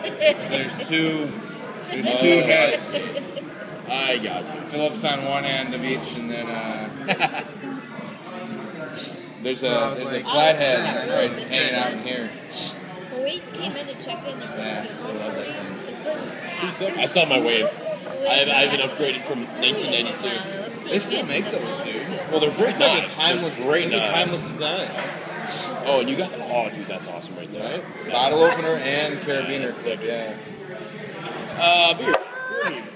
There's two heads. I got you. Phillips on one end of each, and then there's a flathead right hanging out in here. When we came in to check in, Yeah, I love that thing. I saw my wave. I've been upgraded from 1992. They still make those, dude. Well, they're great. It's like a timeless, design. Oh, and you got dude, that's awesome right there. Right? Bottle opener and carabiner. Sick. Yeah. Beer.